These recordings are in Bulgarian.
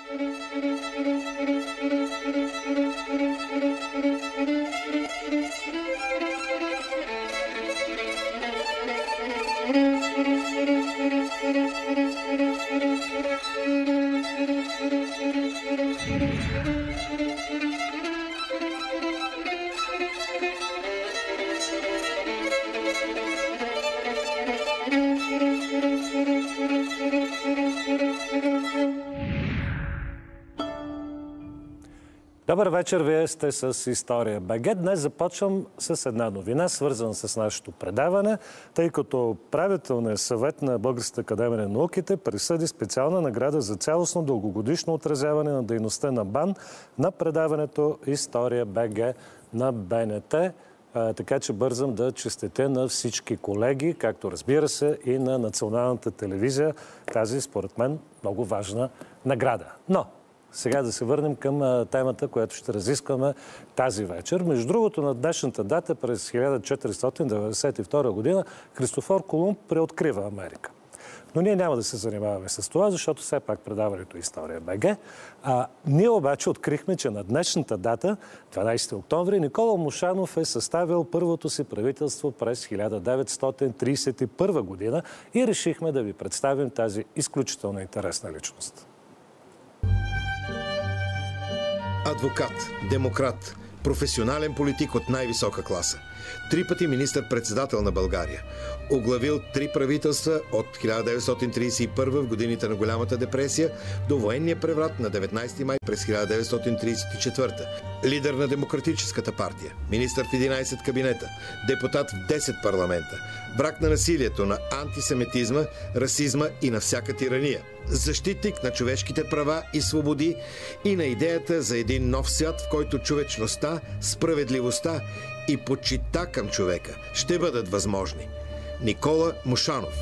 Добър вечер, вие сте с История БГ. Днес започвам с една новина, свързана с нашето предаване, тъй като Правителният съвет на Българската академия на науките присъди специална награда за цялостно дългогодишно отразяване на дейността на БАН на предаването История БГ на БНТ. Така че бързам да честитя на всички колеги, както разбира се и на Националната телевизия, тази според мен много важна награда. Но сега да се върнем към темата, която ще разискваме тази вечер. Между другото, на днешната дата, през 1492 година, Христофор Колумб преоткрива Америка. Но ние няма да се занимаваме с това, защото все пак предаването е История БГ. Ние обаче открихме, че на днешната дата, 12 октомври, Никола Мушанов е съставил първото си правителство през 1931 година и решихме да ви представим тази изключително интересна личност. Адвокат, демократ, професионален политик от най-висока класа. 3 пъти министър-председател на България. Оглавил 3 правителства от 1931 в годините на Голямата депресия до военния преврат на 19 май през 1934. Лидер на Демократическата партия. Министър в 11 кабинета. Депутат в 10 парламента. Враг на насилието, на антисемитизма, расизма и на всяка тирания. Защитник на човешките права и свободи и на идеята за един нов свят, в който човечността, справедливостта и почита към човека ще бъдат възможни. Никола Мушанов.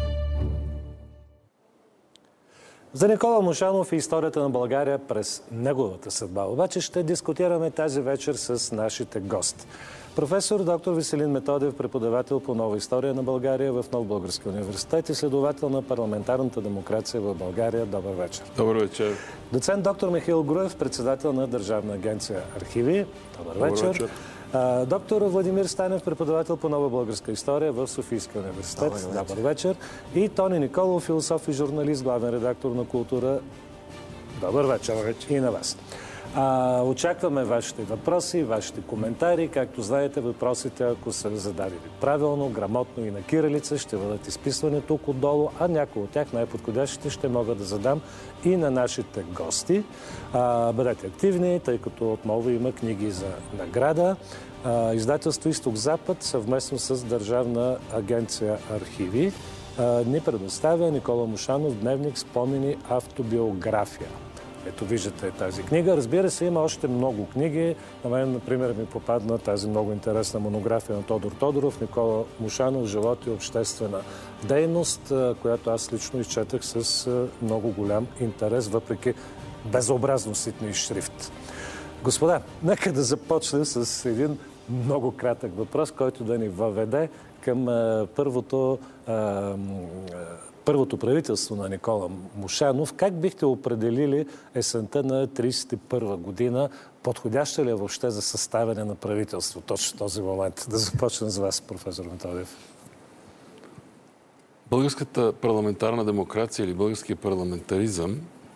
За Никола Мушанов и историята на България през неговата съдба обаче ще дискутираме тази вечер с нашите гости. Професор доктор Веселин Методиев, преподавател по нова история на България в Нов български университет и следовател на парламентарната демокрация в България. Добър вечер. Добър вечер. Доцент доктор Михаил Груев, председател на Държавна агенция Архиви. Добър вечер. Доктор Владимир Станев, преподавател по нова българска история в Софийския университет. Добър вечер. И Тони Николов, философ и журналист, главен редактор на Култура. Добър вечер и на вас. Очакваме вашите въпроси, вашите коментари. Както знаете, въпросите, ако са зададени правилно, грамотно и на кирилица, ще бъдат изписвани тук отдолу, а някои от тях, най-подходящите, ще мога да задам и на нашите гости. Бъдете активни, тъй като отново има книги за награда. Издателство Изток-Запад съвместно с Държавна агенция Архиви ни предоставя Никола Мушанов дневник спомени автобиография. Ето виждате тази книга. Разбира се, има още много книги. На мен, например, ми попадна тази много интересна монография на Тодор Тодоров, Никола Мушанов, живот и обществена дейност, която аз лично изчетах с много голям интерес, въпреки безобразно ситния шрифт. Господа, нека да започнем с един много кратък въпрос, който да ни въведе към първото правителство на Никола Мушанов. Как бихте определили есента на 1931 година? Подходяща ли е въобще за съставяне на правителство точно в този момент? Да започнем с вас, професор Методиев. Българската парламентарна демокрация или българския парламентаризъм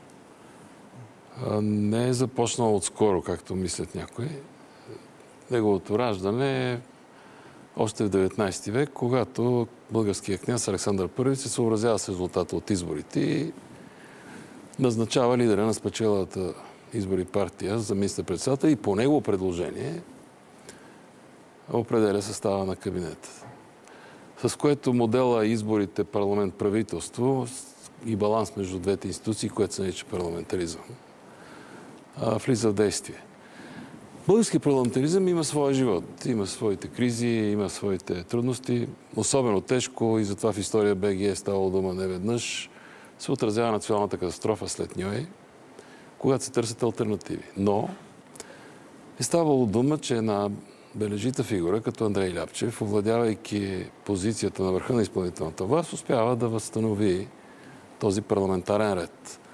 не е започнал отскоро, както мислят някои. Неговото раждане е още в 19 век, когато българският княз Александър I се съобразява с резултата от изборите и назначава лидера на спечелата избори партия за министър-председател и по негово предложение определя състава на кабинета. С което модела изборите парламент-правителство и баланс между двете институции, което се нарича парламентаризъм, влиза в действие. Българският парламентаризъм има своя живот, има своите кризи, има своите трудности. Особено тежко, и затова в История БГ е ставало дума неведнъж, се отразява националната катастрофа след Ньой, когато се търсят алтернативи. Но е ставало дума, че една бележита фигура, като Андрей Ляпчев, овладявайки позицията на върха на изпълнителната власт, успява да възстанови този парламентарен ред.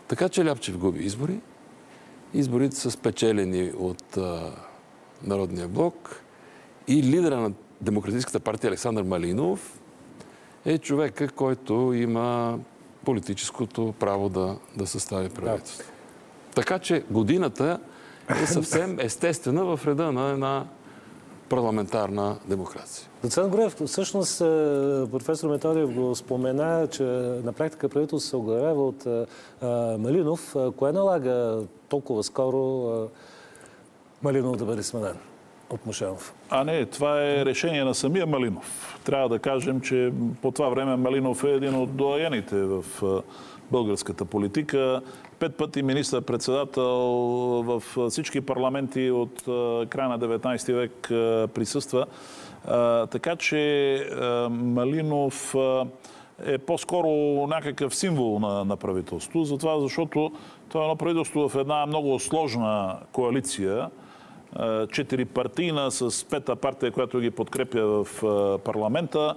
Така че Ляпчев губи избори. Изборите са спечелени от Народния блок и лидера на Демократическата партия Александър Малинов е човека, който има политическото право да състави правителство. Така че годината е съвсем естествена в реда на една парламентарна демокрация. Доцент Груев, всъщност професор Методиев го спомена, че на практика правителството се оглавява от Малинов. Кое налага толкова скоро Малинов да бъде сменен от Мушанов? Не, това е решение на самия Малинов. Трябва да кажем, че по това време Малинов е един от доайените в българската политика. 5 пъти министър-председател в всички парламенти от края на 19 век присъства. Така че Малинов е по-скоро някакъв символ на правителството. Затова, защото това е едно правителство в една много сложна коалиция, 4-партийна с пета партия, която ги подкрепя в парламента.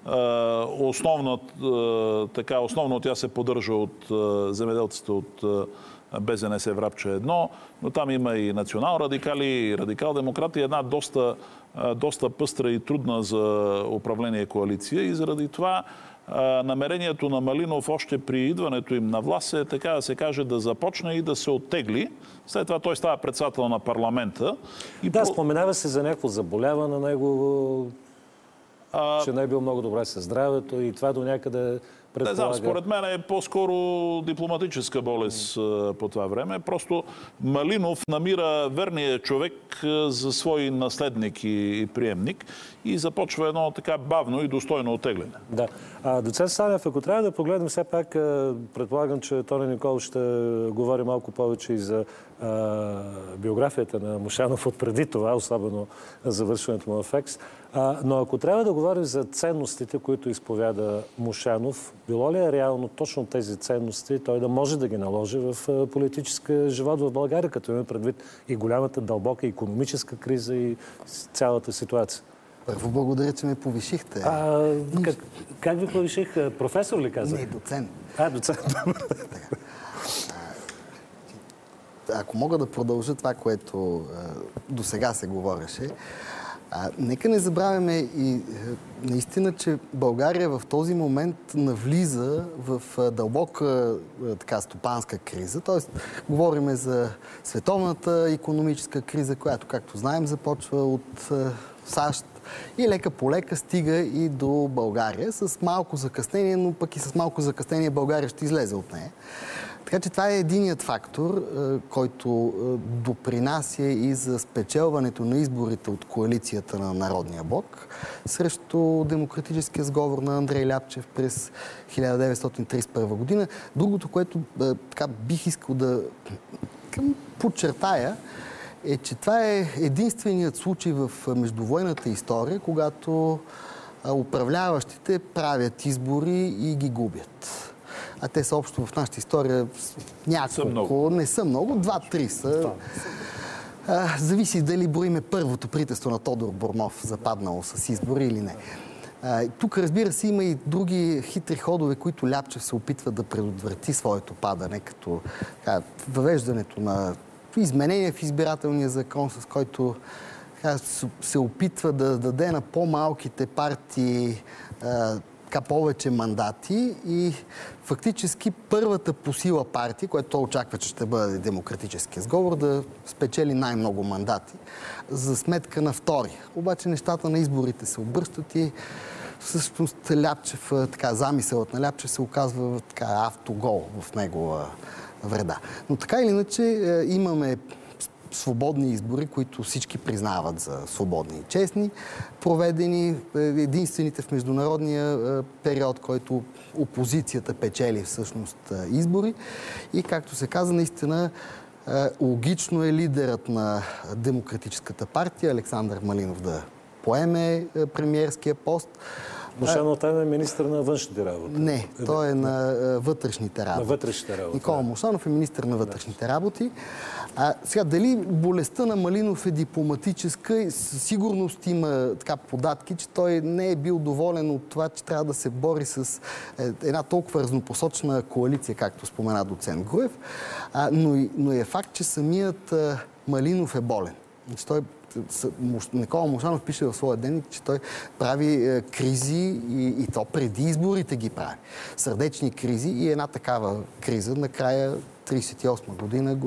Основно тя се поддържа от земеделците от БЗНС Врабча 1, но там има и национал-радикали, и радикал-демократи, една доста пъстра и трудна за управление коалиция и заради това намерението на Малинов още при идването им на власт е, така да се каже, да започне и да се оттегли. След това той става председател на парламента. Споменава се за някакво заболяване на него, че не е бил много добре със здравето и това до някъде предполага... Не знам, според мен е по-скоро дипломатическа болест по това време. Просто Малинов намира верния човек за свой наследник и приемник и започва едно така бавно и достойно оттегляне. Да. Доцент Станев, ако трябва да погледнем все пак, предполагам, че Тони Николов ще говори малко повече и за биографията на Мушанов от преди това, особено завършването му в ЕКС. Но ако трябва да говорим за ценностите, които изповяда Мушанов, било ли е реално точно тези ценности той да може да ги наложи в политическия живот в България, като има предвид и голямата дълбока икономическа криза и цялата ситуация? Първо благодаря, че ме повишихте. Как ви повиших? Професор ли казах? Не, доцент. Доцент. Ако мога да продължа това, което до сега се говореше, нека не забравяме и наистина, че България в този момент навлиза в дълбока стопанска криза. Тоест, говориме за световната икономическа криза, която, както знаем, започва от САЩ и лека по лека стига и до България с малко закъснение, но пък и с малко закъснение България ще излезе от нея. Така че това е единият фактор, който допринася и за спечелването на изборите от коалицията на Народния блок срещу демократическия сговор на Андрей Ляпчев през 1931 година. Другото, което бих искал да подчертая, е, че това е единственият случай в междувойната история, когато управляващите правят избори и ги губят. А те са общо в нашата история няколко, не са много, 2-3 са. Зависи дали броиме първото правителство на Тодор Бурмов, западнало с избори или не. Тук, разбира се, има и други хитри ходове, които Ляпчев се опитва да предотврати своето падане, като въвеждането на изменения в избирателния закон, с който се опитва да даде на по-малките партии повече мандати и фактически първата по сила партия, която той очаква, че ще бъде демократическия сговор, да спечели най-много мандати за сметка на втория. Обаче нещата на изборите се обръщат и всъщност Ляпчев, замисълът на Ляпчев се оказва автогол в негова вреда. Но така или иначе имаме свободни избори, които всички признават за свободни и честни, проведени единствените в международния период, който опозицията печели всъщност избори. И както се каза, наистина логично е лидерът на Демократическата партия Александър Малинов да поеме премиерския пост. Мушанов там е министър на външните работи. Не, той е на вътрешните работи. На вътрешните работи. Никола Мушанов е министър на вътрешните работи. Сега, дали болестта на Малинов е дипломатическа, със сигурност има податки, че той не е бил доволен от това, че трябва да се бори с една толкова разнопосочна коалиция, както спомена доцент Груев. Но е факт, че самият Малинов е болен. Никола Мушанов пише в своя дневник, че той прави кризи и то преди изборите ги прави. Сърдечни кризи и една такава криза накрая 1938 година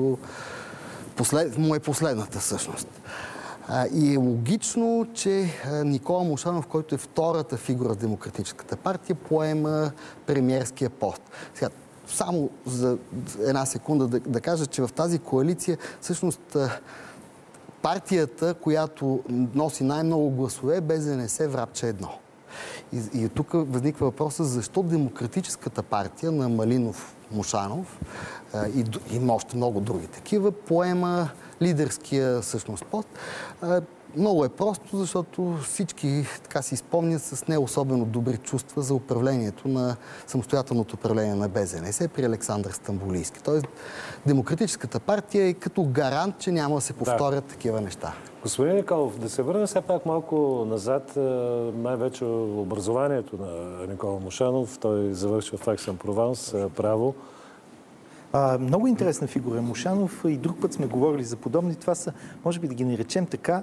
му е последната всъщност. И е логично, че Никола Мушанов, който е втората фигура в Демократическата партия, поема премиерския пост. Сега, само за една секунда да кажа, че в тази коалиция всъщност партията, която носи най-много гласове, БЗНС врабче 1. И тук възниква въпроса защо Демократическата партия на Малинов, Мушанов и има още много други такива, поема лидерския всъщност пост. Много е просто, защото всички така си спомнят с не особено добри чувства за управлението на самостоятелното управление на БЗНС при Александър Стамболийски. Тоест, Демократическата партия е като гарант, че няма да се повторят такива неща. Господин Николов, да се върнем все пак малко назад, най-вече образованието на Никола Мушанов. Той завършва в Аксен-Прованс, право. Много интересна фигура е Мушанов и друг път сме говорили за подобни. Това са, може би да ги наречем така,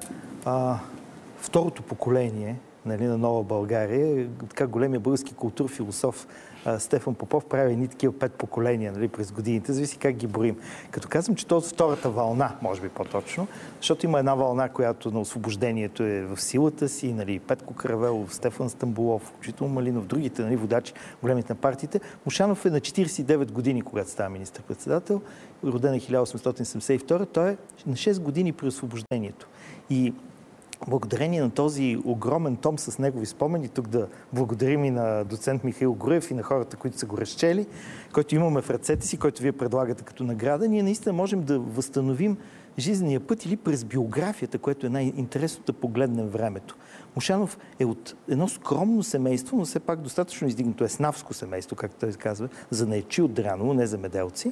второто поколение, нали, на Нова България. Така големия български култур-философ Стефан Попов прави едни такива 5 поколения, нали, през годините. Зависи как ги борим. Като казвам, че това е втората вълна, може би по-точно, защото има една вълна, която на освобождението е в силата си, нали, Петко Каравелов, Стефан Стамболов, включително Малинов, другите, нали, водачи, големите на партиите. Мушанов е на 49 години, когато става министър-председател, роден е 1872, той е на 6 години при освобождението. И благодарение на този огромен том с негови спомени, тук да благодарим и на доцент Михаил Груев и на хората, които са го разчели, който имаме в ръцете си, който вие предлагате като награда, ние наистина можем да възстановим жизнения път или през биографията, което е най-интересно да погледнем времето. Мушанов е от едно скромно семейство, но все пак достатъчно издигнато еснавско семейство, както той казва, занаятчи от Дряново, не земеделци,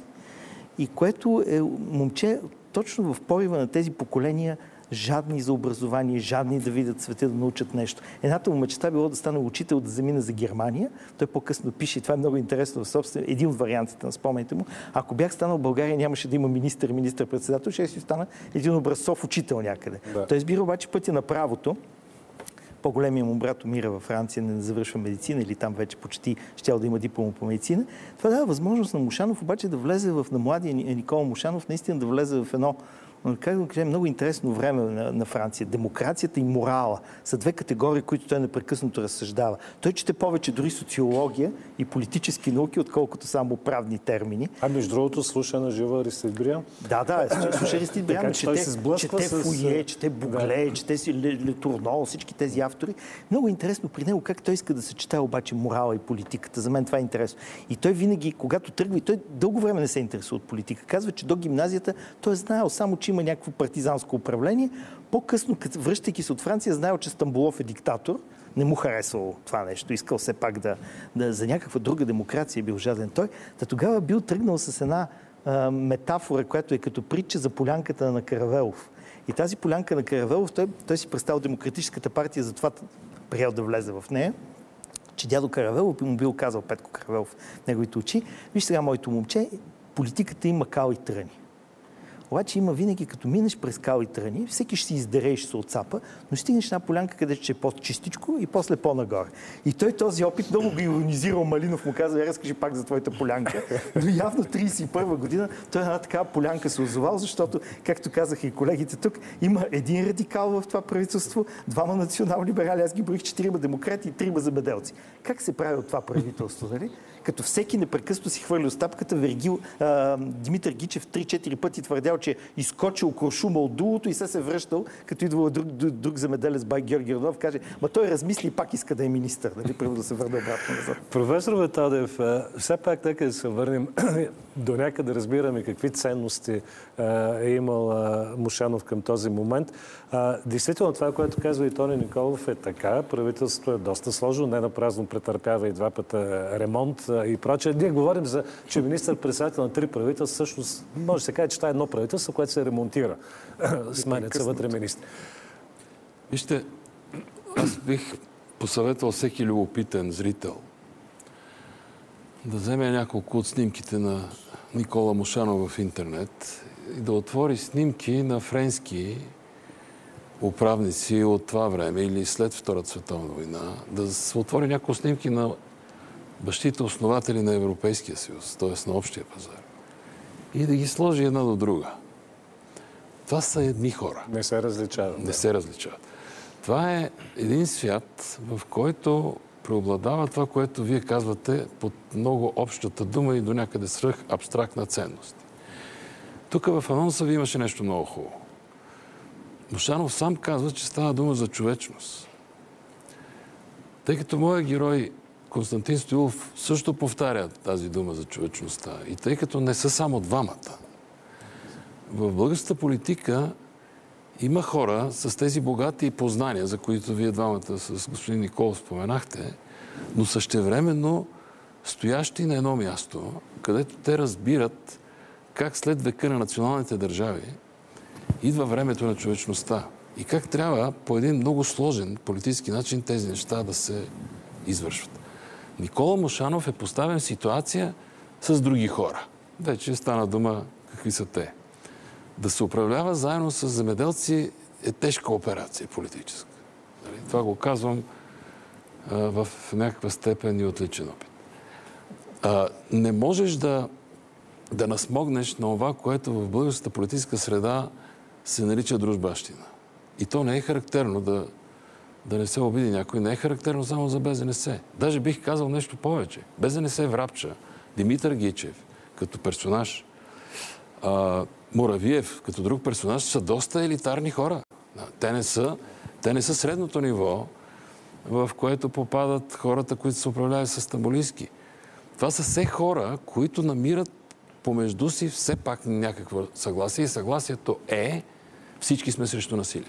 и което е момче точно в порива на тези поколения, жадни за образование, жадни да видят света, да научат нещо. Едната му мечта било да стане учител, да замина за Германия. Той по-късно пише, и това е много интересно в собствен, един от вариантите на спомените му. Ако бях станал в България, нямаше да има министър-председател, ще си стана един образцов учител някъде. Да. Той избира обаче пътя на правото. По-големия му брат умира във Франция, не завършва медицина или там вече почти щял да има диплома по медицина. Това дава възможност на Мушанов обаче да влезе на младия Никола Мушанов, наистина да влезе в едно, как да кажем, много интересно време на Франция. Демокрацията и морала са две категории, които той непрекъснато разсъждава. Той чете повече дори социология и политически науки, отколкото само правни термини. Между другото, слуша на живо Аристид Бриан. Да, слуша Аристид Бриан, чете Фуие, чете Бугле, чете си Летурнол, всички тези автори. Много интересно при него как той иска да съчетае обаче морала и политиката. За мен това е интересно. И той винаги, когато тръгва, и той дълго време не се интересува от политика, казва, че до гимназията той е знаел само, че има някакво партизанско управление. По-късно, връщайки се от Франция, знаел, че Стамболов е диктатор. Не му харесвало това нещо. Искал все пак за някаква друга демокрация бил жаден той. Тогава бил тръгнал с една метафора, която е като притча за полянката на Каравелов. И тази полянка на Каравелов, той си представил Демократическата партия, затова приел да влезе в нея, че дядо Каравелов му бил казал, Петко Каравелов, неговите очи: виж сега, моето момче, политиката има кал и тръни. Обаче има винаги, като минеш през кал и тръни, всеки ще си издере и ще се отцапа, но стигнеш една полянка, където ще е по-чистичко и после по-нагоре. И той този опит много го иронизирал. Малинов му казва: разкажи пак за твоята полянка. Но явно 31 година той една такава полянка се озовал, защото, както казаха и колегите тук, има един радикал в това правителство, 2 национал-либерали, аз ги броих 4 демократи и 3 земеделци. Как се прави от това правителство, нали? Като всеки непрекъснато си хвърли оставката, Димитър Гичев 3-4 пъти твърдял, казал, че изкочил куршума от дулото и се връщал, като идвал друг земеделец бай Георги Йорданов, каже, ма той размисли и пак иска да е министър, нали, първо да се върне обратно назад. Професор Методиев, все пак нека да се върнем до някъде да разбираме какви ценности е имал Мушанов към този момент. Действително това, което казва и Тони Николов, е така. Правителството е доста сложно, не напразно претърпява и два пъта ремонт и прочее. Ние говорим за, че министър-председател на 3 правителства, всъщност може да се каже, че това е едно правителство, което се ремонтира. Сменят се вътре министри. Вижте, аз бих посъветвал всеки любопитен зрител да вземе няколко от снимките на Никола Мушанов в интернет и да отвори снимки на френски управници от това време или след Втората световна война, да се отвори няколко снимки на бащите основатели на Европейския съюз, т.е. на общия пазар, и да ги сложи една до друга. Това са едни хора. Не се различават. Не се различават. Това е един свят, в който преобладава това, което вие казвате под много общата дума и до някъде свръх абстрактна ценност. Тук в анонса ви имаше нещо много хубаво. Мушанов сам казва, че става дума за човечност. Тъй като моят герой Константин Стоилов също повтаря тази дума за човечността и тъй като не са само двамата, в българската политика има хора с тези богати познания, за които вие двамата с господин Николов споменахте, но същевременно стоящи на едно място, където те разбират как след века на националните държави идва времето на човечността и как трябва по един много сложен политически начин тези неща да се извършват. Никола Мушанов е поставен в ситуация с други хора. Вече стана дума какви са те. Да се управлява заедно с земеделци е тежка операция политическа. Това го казвам в някаква степен и отличен опит. Не можеш да насмогнеш на това, което в българската политическа среда се нарича дружбащина. И то не е характерно да не се обиди някой. Не е характерно само за БЗНС. Даже бих казал нещо повече. БЗНС Врабча, Димитър Гичев като персонаж, Муравиев като друг персонаж са доста елитарни хора. Те не са средното ниво, в което попадат хората, които се управляват с Стамболийски. Това са все хора, които намират помежду си все пак някакво съгласие. И съгласието е всички сме срещу насилие.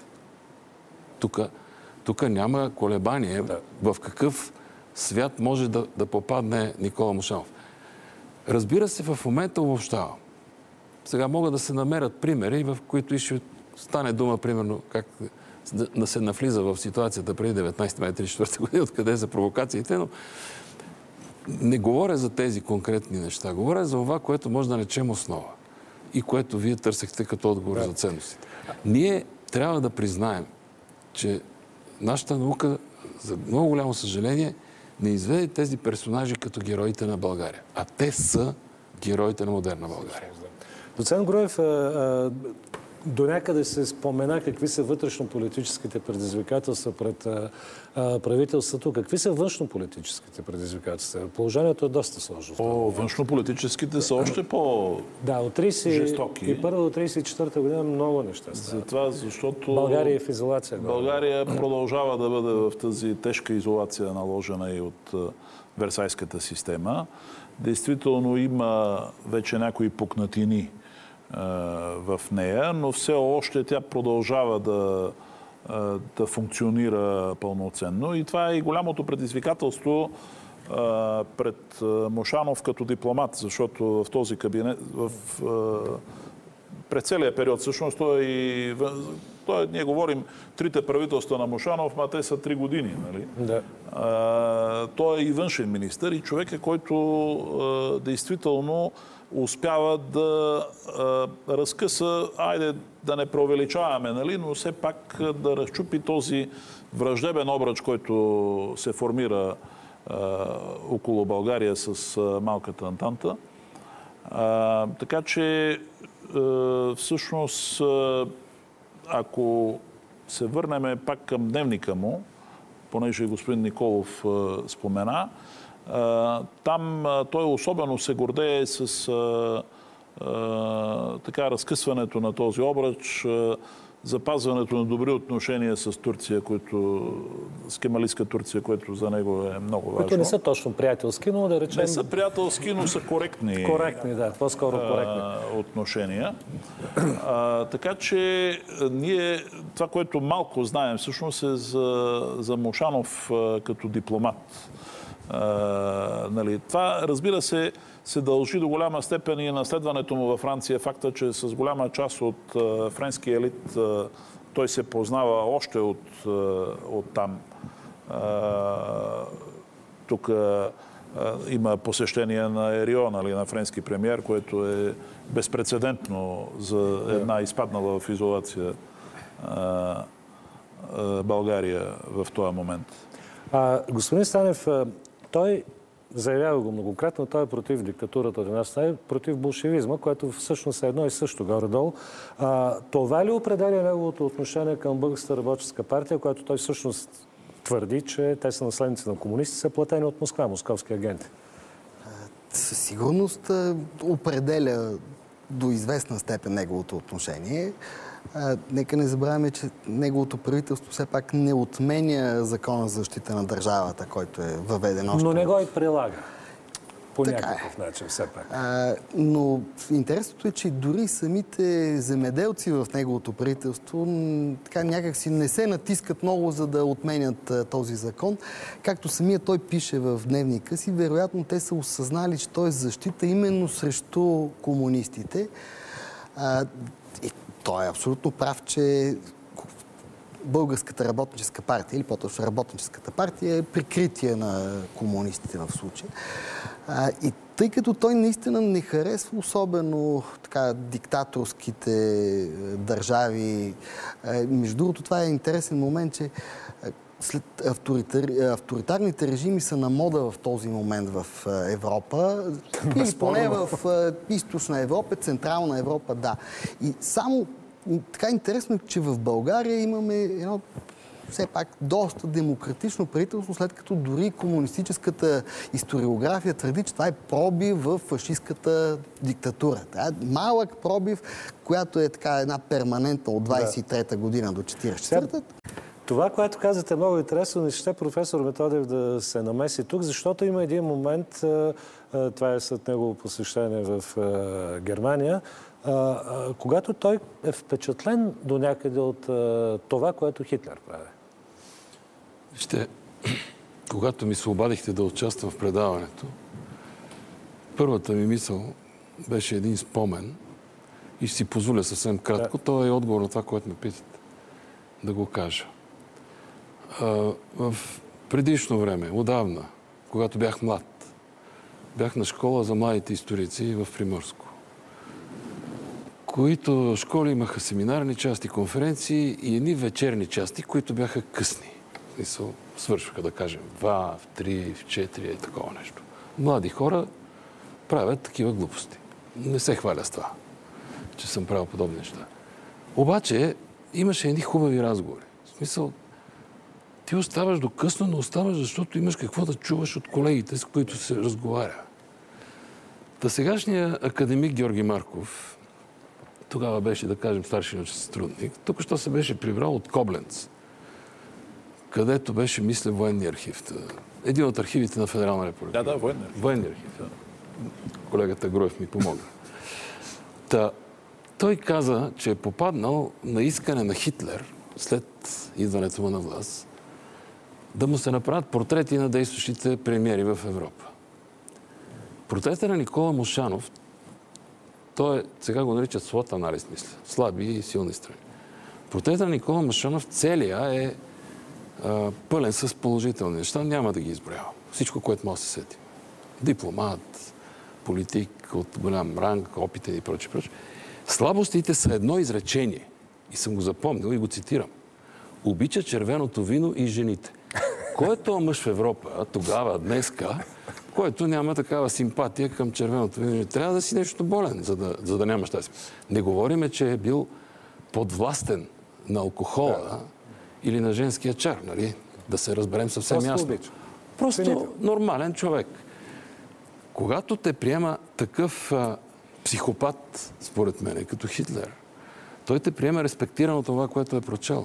Тук няма колебание в какъв свят може да попадне Никола Мушанов. Разбира се, в момента обобщавам. Сега могат да се намерят примери, в които и ще стане дума, примерно, как да се навлиза в ситуацията преди 19 май 1934 година, откъде са провокациите, но не говоря за тези конкретни неща. Говоря за това, което може да наречем основа и което вие търсехте като отговор за ценностите. Ние трябва да признаем, че нашата наука, за много голямо съжаление, не изведе тези персонажи като героите на България. А те са героите на модерна България. Доцент Груев, до някъде се спомена какви са вътрешно-политическите предизвикателства пред правителството. Какви са външно-политическите предизвикателства? Положението е доста сложно. Външно-политическите са още по-жестоки. Да, от 31 до 34 година много неща стават. Затова, защото България е в изолация. България продължава да бъде в тази тежка изолация, наложена и от Версайската система. Действително има вече някои пукнатини в нея, но все още тя продължава да функционира пълноценно. И това е и голямото предизвикателство пред Мушанов като дипломат, защото в този кабинет, през целия период, всъщност, ние говорим трите правителства на Мушанов, ма те са 3 години, нали? Да. Той е и външен министър и човек е, който действително успява да разкъса, айде да не преувеличаваме, нали, но все пак да разчупи този враждебен обръч, който се формира около България с малката Антанта. Така че всъщност, ако се върнем пак към дневника му, понеже господин Николов спомена, там той особено се гордее с така разкъсването на този обръч, запазването на добри отношения с Турция, с кемалистка Турция, което за него е много важно. Които не са точно приятелски, но да речем... Не са приятелски, но са коректни. Коректни, да, по-скоро коректни. Отношения. Така че ние, това, което малко знаем всъщност е за Мушанов като дипломат. Това, разбира се, се дължи до голяма степен и наследването му във Франция. Факта, че с голяма част от френския елит той се познава още от там. Тук има посещение на Ерио, на френски премиер, което е безпрецедентно за една изпаднала в изолация България в този момент. Господин Станев, той заявява го многократно, той е против диктатурата от една страна, против болшевизма, което всъщност е едно и също горе-долу. Това ли определя неговото отношение към Българската работническа партия, която той всъщност твърди, че те са наследници на комунисти, са платени от Москва, московски агенти? Със сигурност определя до известна степен неговото отношение. Нека не забравяме, че неговото правителство все пак не отменя закона за защита на държавата, който е въведен още. Но не го и прилага. По някакъв начин, все пак. Но интересното е, че дори самите земеделци в неговото правителство така някакси не се натискат много, за да отменят този закон. Както самия той пише в дневника си, вероятно те са осъзнали, че той е защита именно срещу комунистите. И той е абсолютно прав, че Българската работническа партия, или по-точно работническата партия, е прикритие на комунистите в случая. И тъй като той наистина не харесва особено така диктаторските държави, между другото това е интересен момент, че след авторитарните режими са на мода в този момент в Европа, или поне в източна Европа, централна Европа, да. И само така интересно е, че в България имаме едно все пак доста демократично правителство, след като дори комунистическата историография твърди, че това е пробив в фашистката диктатура. Това е малък пробив, която е така една перманентна от 23-та година до 44-та. Това, което казвате, е много интересно. Не ще професор Методиев да се намеси тук, защото има един момент, това е след негово посещение в Германия, когато той е впечатлен до някъде от това, което Хитлер прави. Вижте, когато ми се обадихте да участвам в предаването, първата ми мисъл беше един спомен и ще си позволя съвсем кратко. Това е отговор на това, което ме питате, да го кажа. В предишно време, отдавна, когато бях млад, бях на школа за младите историци в Приморско, които школи имаха семинарни части, конференции и едни вечерни части, които бяха късни. Свършваха, да кажем, 2, в 3, в 4 и такова нещо. Млади хора правят такива глупости. Не се хваля с това, че съм правил подобни неща. Обаче имаше едни хубави разговори. В смисъл, ти оставаш до късно, но оставаш, защото имаш какво да чуваш от колегите, с които се разговаря. Та сегашният академик Георги Марков, тогава беше, да кажем, старши научен сътрудник, тук що се беше прибрал от Кобленц, където беше, мисля, военния архив. Един от архивите на Федерална република. Да, военния архив. Военния архив, да. Колегата Груев ми помогна. Той каза, че е попаднал на искане на Хитлер, след идването му на власт, да му се направят портрети на действащите премиери в Европа. Портрета на Никола Мушанов, той сега го наричат SWOT анализ, мисля. Слаби и силни страни. Портрета на Никола Мушанов целия е пълен с положителни неща. Няма да ги изброявам. Всичко, което може да се сети. Дипломат, политик от голям ранг, опитен и прочее. Слабостите са едно изречение. И съм го запомнил и го цитирам. Обича червеното вино и жените. Кой е този мъж в Европа, тогава, днеска, който няма такава симпатия към червеното вино? Трябва да си нещо болен, за да няма щастие. Не говориме, че е бил подвластен на алкохола или на женския чар, нали? Да се разберем съвсем ясно. Просто нормален човек. Когато те приема такъв психопат, според мен, като Хитлер. Той те приема респектирано това, което е прочел.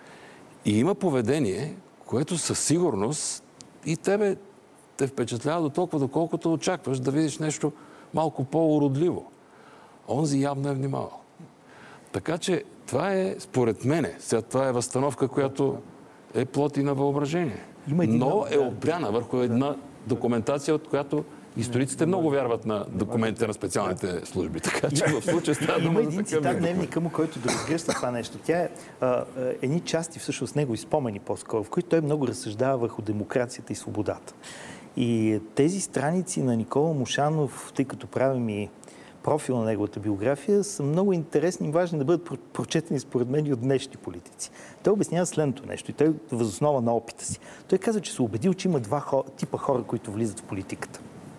И има поведение, което със сигурност и тебе те впечатлява до толкова, доколкото очакваш да видиш нещо малко по-уродливо. Онзи явно е внимавал. Така че това е, според мене, сега това е възстановка, която е плод и на въображение. Но е опряна върху една документация, от която историците много вярват на документите на специалните служби. Така че в случая става дума за такъв. Има един цитат дневника му, който да разгръща това нещо. Тя е едни части, всъщност него изпомени по-скоро, в които той много разсъждава върху демокрацията и свободата. И тези страници на Никола Мушанов, тъй като правим и профил на неговата биография, са много интересни и важни да бъдат прочетени според мен и от днешни политици. Той обяснява следното нещо и той възоснова на опита си. Той казва, че се убедил, че има два типа хора, които влизат в политиката.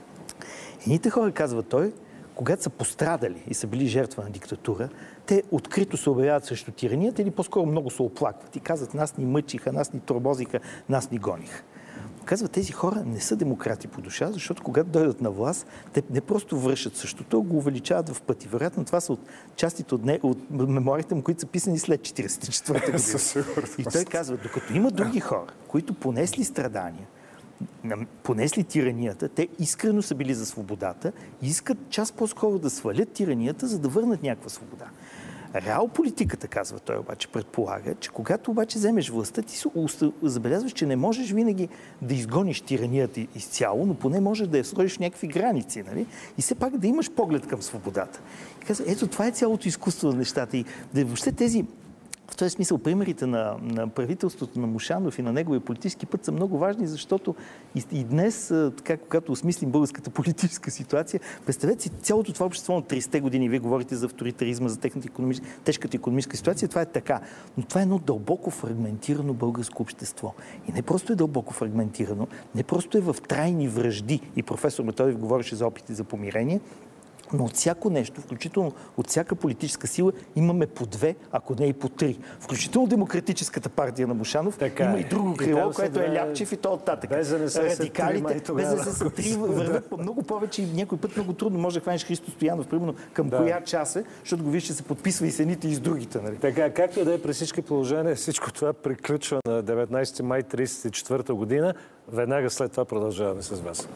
Едните хора, казва той, когато са пострадали и са били жертва на диктатура, те открито се обявяват срещу тиранията или по-скоро много се оплакват и казват, нас ни мъчиха, нас ни тормозиха, нас ни гониха. Казва, тези хора не са демократи по душа, защото когато дойдат на власт, те не просто вършат същото, го увеличават в пъти. Вероятно, това са от частите от мемуарите му, които са писани след 1944 година. И той казва, докато има други хора, които понесли страдания, понесли тиранията, те искрено са били за свободата и искат час по-скоро да свалят тиранията, за да върнат някаква свобода. Реал политиката, казва той, обаче предполага, че когато обаче вземеш властта, ти забелязваш, че не можеш винаги да изгониш тиранията изцяло, но поне можеш да я сложиш в някакви граници, нали? И все пак да имаш поглед към свободата. И казва, ето това е цялото изкуство на нещата. И да въобще тези, в този смисъл, примерите на правителството на Мушанов и на неговия политически път са много важни, защото и днес, така, когато осмислим българската политическа ситуация, представете си цялото това общество на 30-те години, вие говорите за авторитаризма, за тежката икономическа ситуация, това е така. Но това е едно дълбоко фрагментирано българско общество. И не просто е дълбоко фрагментирано, не просто е в трайни вражди. И професор Методиев говореше за опити за помирение, но от всяко нещо, включително от всяка политическа сила, имаме по две, ако не и по три. Включително Демократическата партия на Мушанов има и друго крило, което е Ляпчев и то оттатък. Радикалите, без да са три, вървят много повече и някой път много трудно може да хванеш Христо Стоянов, примерно към коя час е, защото го виж, че се подписва и с едните и с другите. Нали? Така, както да е при всички положения, всичко това приключва на 19 май 1934 година. Веднага след това продължаваме с вас.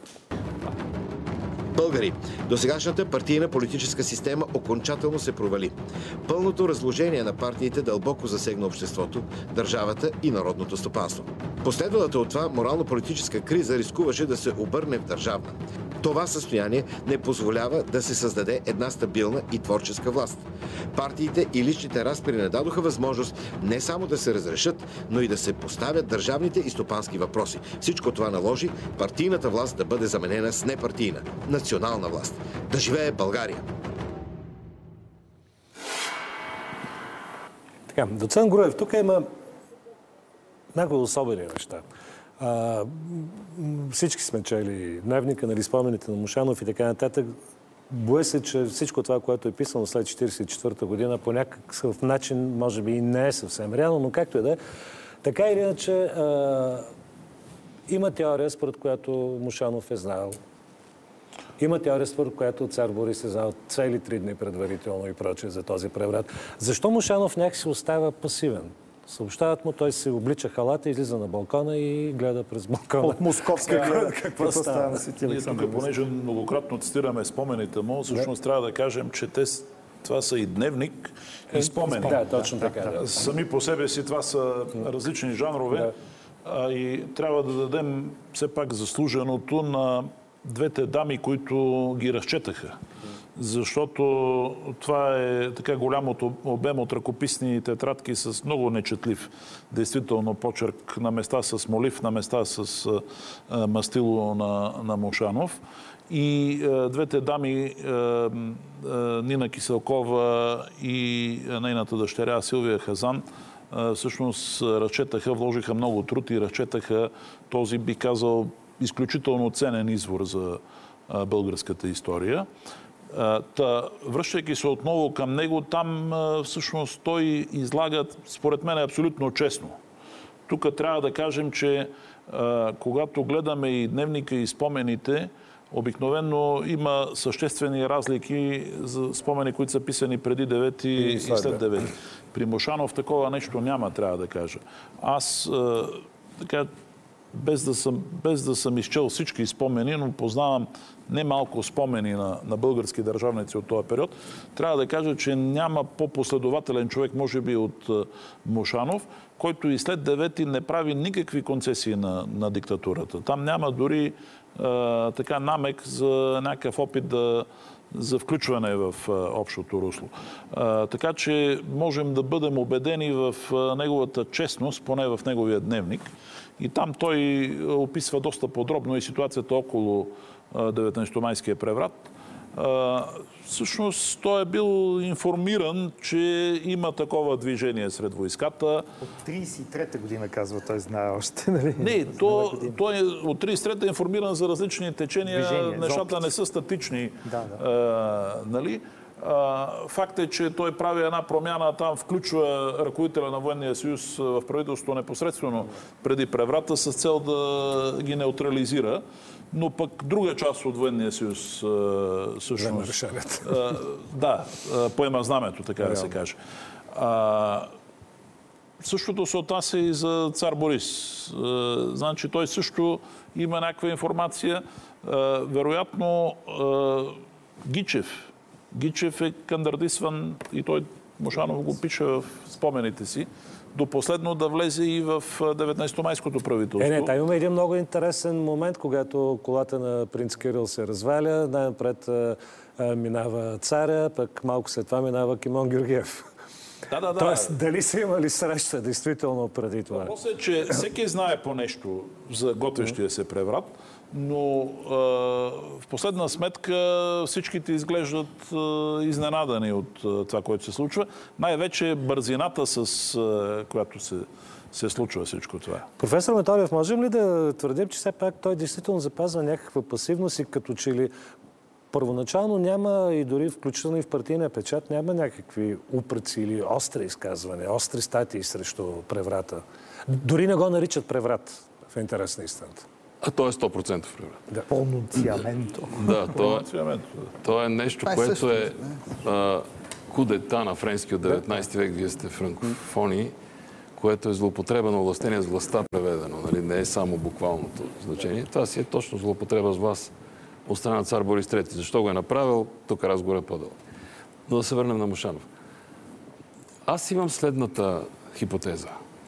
Българи, досегашната партийна политическа система окончателно се провали. Пълното разложение на партиите дълбоко засегна обществото, държавата и народното стопанство. Последвалата от това морално-политическа криза рискуваше да се обърне в държавна. Това състояние не позволява да се създаде една стабилна и творческа власт. Партиите и личните разпри не дадоха възможност не само да се разрешат, но и да се поставят държавните и стопански въпроси. Всичко това наложи партийната власт да бъде заменена с непартийна, национална власт. Да живее България! Така, доцент Груев, тук има някои особени неща. Всички сме чели дневника, нали, спомените на Мушанов и така нататък. Боя се, че всичко това, което е писано след 1944 година, по някакъв начин, може би и не е съвсем реално, но както и да е. Така или иначе, има теория, според която Мушанов е знаел. Има теория, според която цар Борис е знал цели 3 дни предварително и прочее за този преврат. Защо Мушанов някакси остава пасивен? Съобщават му, той се облича халата, излиза на балкона и гледа през балкона. От Московска гледа какво става на Свети Александър. Тук, понеже многократно цитираме спомените му, всъщност трябва да кажем, че това са и дневник, и спомени. Да, точно така. Сами по себе си това са различни жанрове и трябва да дадем все пак заслуженото на двете дами, които ги разчетаха. Защото това е така голямото обем от ръкописни тетрадки с много нечетлив, действително почерк, на места с молив, на места с мастило на Мушанов. И двете дами, Нина Киселкова и нейната дъщеря Силвия Хазан, всъщност разчетаха, вложиха много труд и разчетаха този, би казал, изключително ценен извор за българската история. Връщайки се отново към него, там всъщност той излага, според мен, абсолютно честно. Тук трябва да кажем, че когато гледаме и дневника и спомените, обикновено има съществени разлики за спомени, които са писани преди 9 и след 9. При Мушанов такова нещо няма, трябва да кажа. Аз така, без да съм изчел всички спомени, но познавам немалко спомени на български държавници от този период, трябва да кажа, че няма по-последователен човек, може би, от Мушанов, който и след 9 не прави никакви концесии на диктатурата. Там няма дори така намек за някакъв опит за включване в общото русло. Така че можем да бъдем убедени в неговата честност, поне в неговия дневник. И там той описва доста подробно и ситуацията около 19-майския преврат. Всъщност той е бил информиран, че има такова движение сред войската. От 33-та година, казва, той знае още, нали? Не, той от 33-та е информиран за различни течения. Движение, нещата не са статични. Нали? Факт е, че той прави една промяна, там включва ръководителя на Военния съюз в правителството непосредствено преди преврата с цел да ги неутрализира. Но пък друга част от Военния съюз всъщност поема знамето, така да се каже. Същото се отнася и за цар Борис. Значи той също има някаква информация. Вероятно Гичев е кандидатстван и той, Мушанов го пише в спомените си, до последно да влезе и в 19-майското правителство. Там има един много интересен момент, когато колата на принц Кирил се разваля, най-напред минава царя, пък малко след това минава Кимон Георгиев. Тоест, дали са имали среща действително преди това? Въпросът е, че всеки знае по нещо за готвещия се преврат, но в последна сметка всичките изглеждат изненадани от това, което се случва. Най-вече бързината, с която се случва всичко това. Професор Методиев, можем ли да твърдим, че все пак той действително запазва някаква пасивност и като че ли първоначално няма и дори включително и в партийния печат няма някакви упреци или остри изказвания, остри статии срещу преврата. Дори не го наричат преврат в интерес на истината. А то е 100% преврат. Пронунциаменто. То е нещо, което е кудета на френски от 19 век. Вие сте франкофони, което е злоупотреба на властение с властта преведено. Нали? Не е само буквалното значение. Това си е точно злоупотреба с власт от страна на цар Борис III. Защо го е направил? Тук разговор е по-дълъг. Но да се върнем на Мушанов. Аз имам следната хипотеза.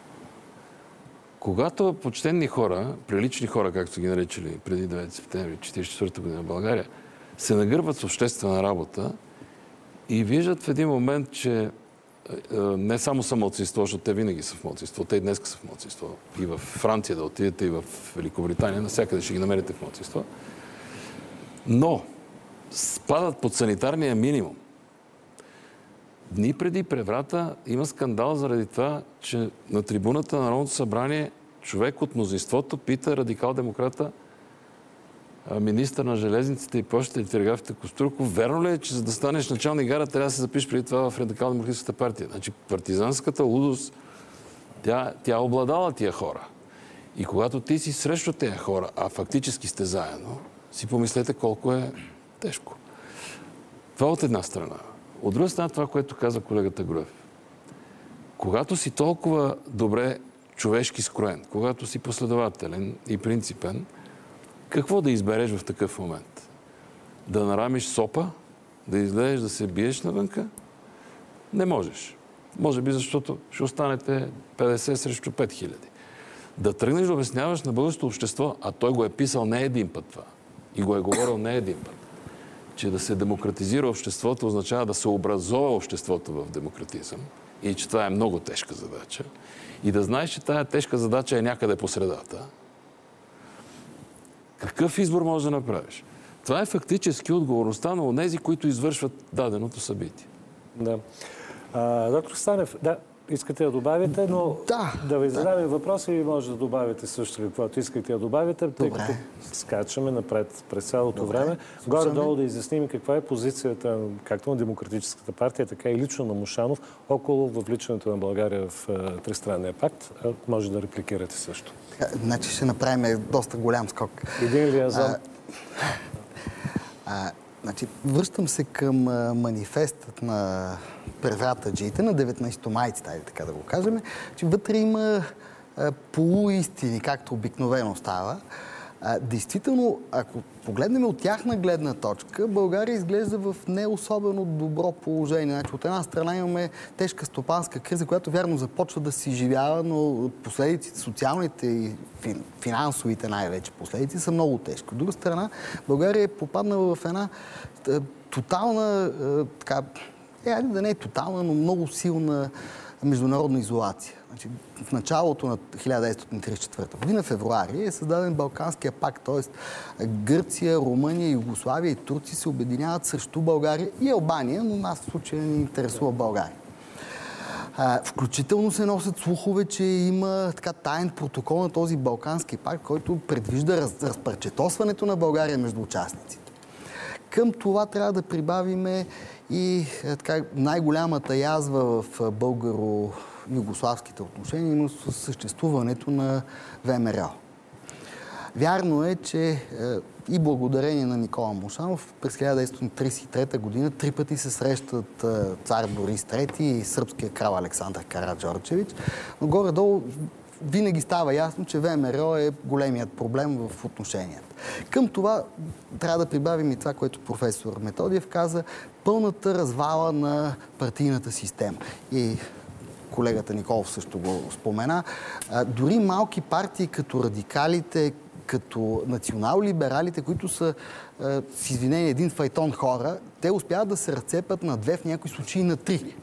Когато почтенни хора, прилични хора, както ги наричали преди 9 септември 1944 година в България, се нагърбват с обществена работа и виждат в един момент, че не само са малцинство, защото те винаги са в малцинство, те и днес са в малцинство. И в Франция да отидете, и в Великобритания, навсякъде ще ги намерите в малцинство. Но спадат под санитарния минимум. Дни преди преврата има скандал заради това, че на трибуната на Народното събрание човек от мнозинството пита радикал-демократа, министър на железниците и почтите и телеграфите Костурков, верно ли е, че за да станеш началник гара, трябва да се запишеш преди това в радикал-демократическата партия? Значи партизанската лудост, тя обладала тия хора. И когато ти си срещу тези хора, а фактически сте заедно, си помислете колко е тежко. Това от една страна. От друга страна, това, което каза колегата Груев. Когато си толкова добре човешки скроен, когато си последователен и принципен, какво да избереш в такъв момент? Да нарамиш сопа? Да излезеш да се биеш навънка? Не можеш. Може би защото ще останете 50 срещу 5000. Да тръгнеш да обясняваш на българското общество, а той го е писал не един път това и го е говорил не един път, че да се демократизира обществото означава да се образува обществото в демократизъм и че това е много тежка задача. И да знаеш, че тая тежка задача е някъде по средата. Какъв избор можеш да направиш? Това е фактически отговорността на онези, които извършват даденото събитие. Да. Доктор Станев, искате да добавите, но да ви задаваме въпроси и може да добавите също каквото искате да добавите, тъй като скачаме напред през цялото време. Горе-долу да изясним каква е позицията както на Демократическата партия, така и лично на Мушанов около въвличането на България в Тристранния пакт. Може да репликирате също. Значи ще направим доста голям скок. Един лиазон. Значи, връщам се към манифестът на превратаджиите на 19 майци, така да го кажем, че вътре има полуистини, както обикновено става. Действително, ако погледнем от тяхна гледна точка, България изглежда в не особено добро положение. Значи, от една страна имаме тежка стопанска криза, която вярно започва да се изживява, но последиците, социалните и финансовите най-вече последици са много тежки. От друга страна, България е попаднала в една тотална, да не е тотална, но много силна международна изолация. Значи, в началото на 1934 година, февруари, е създаден Балканския пакт, т.е. Гърция, Румъния, Югославия и Турция се обединяват срещу България и Албания, но нас в случая не интересува България. Включително се носят слухове, че има таен протокол на този Балкански пакт, който предвижда разпарчетосването на България между участниците. Към това трябва да прибавиме и най-голямата язва в българо-югославските отношения, но с съществуването на ВМРО. Вярно е, че и благодарение на Никола Мушанов през 1933 година 3 пъти се срещат цар Борис III и сръбския крал Александър Караджорджевич, но горе-долу винаги става ясно, че ВМРО е големият проблем в отношенията. Към това трябва да прибавим и това, което професор Методиев каза, пълната развала на партийната система. И колегата Николов също го спомена. Дори малки партии като радикалите, като национал-либералите, които са, с извинение, един файтон хора, те успяват да се разцепят на 2, в някои случаи на 3.